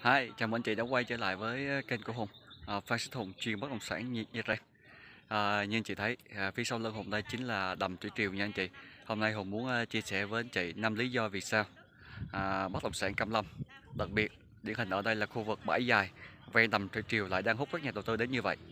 Hi, chào mừng anh chị đã quay trở lại với kênh của Hùng, Phan Xích Hùng chuyên bất động sản như đây. Như anh chị thấy, phía sau lưng Hùng đây chính là đầm thủy triều nha anh chị. Hôm nay Hùng muốn chia sẻ với anh chị 5 lý do vì sao bất động sản Cam Lâm, đặc biệt điển hình ở đây là khu vực bãi dài ven đầm thủy triều lại đang hút các nhà đầu tư đến như vậy.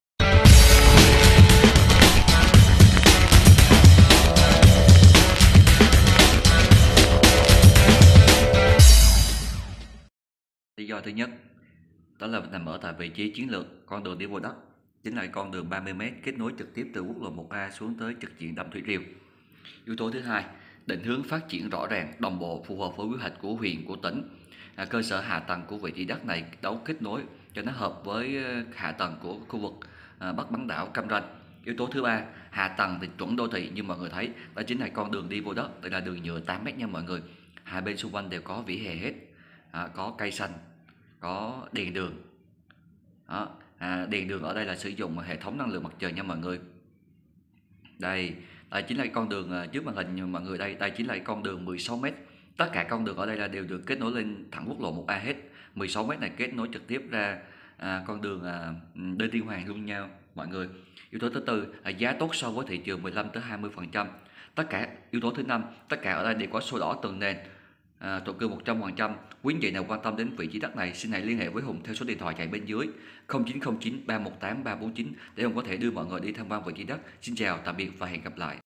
Lý do thứ nhất, đó là nằm ở tại vị trí chiến lược, con đường đi vô đất, chính là con đường 30m kết nối trực tiếp từ quốc lộ 1A xuống tới trực diện đầm thủy triều. Yếu tố thứ hai, định hướng phát triển rõ ràng, đồng bộ, phù hợp với quy hoạch của huyện, của tỉnh. Cơ sở hạ tầng của vị trí đất này đấu kết nối cho nó hợp với hạ tầng của khu vực Bắc bán đảo Cam Ranh. Yếu tố thứ ba, hạ tầng thì chuẩn đô thị như mọi người thấy, đó chính là con đường đi vô đất, đây là đường nhựa 8m nha mọi người. Hai bên xung quanh đều có vỉa hè hết, có cây xanh, có đèn đường. Đèn đường ở đây là sử dụng hệ thống năng lượng mặt trời nha mọi người. Đây chính là con đường trước màn hình mọi người, đây chính là con đường 16m. Tất cả con đường ở đây là đều được kết nối lên thẳng quốc lộ 1A hết. 16m này kết nối trực tiếp ra con đường Đê Tiên Hoàng luôn nhau mọi người. Yếu tố thứ tư, giá tốt so với thị trường 15 tới 20%. Tất cả yếu tố thứ năm, tất cả ở đây đều có sổ đỏ tường nền, thổ cư 100%. Quý vị nào quan tâm đến vị trí đất này, xin hãy liên hệ với Hùng theo số điện thoại chạy bên dưới 0909 318 349 để Hùng có thể đưa mọi người đi tham quan vị trí đất. Xin chào, tạm biệt và hẹn gặp lại.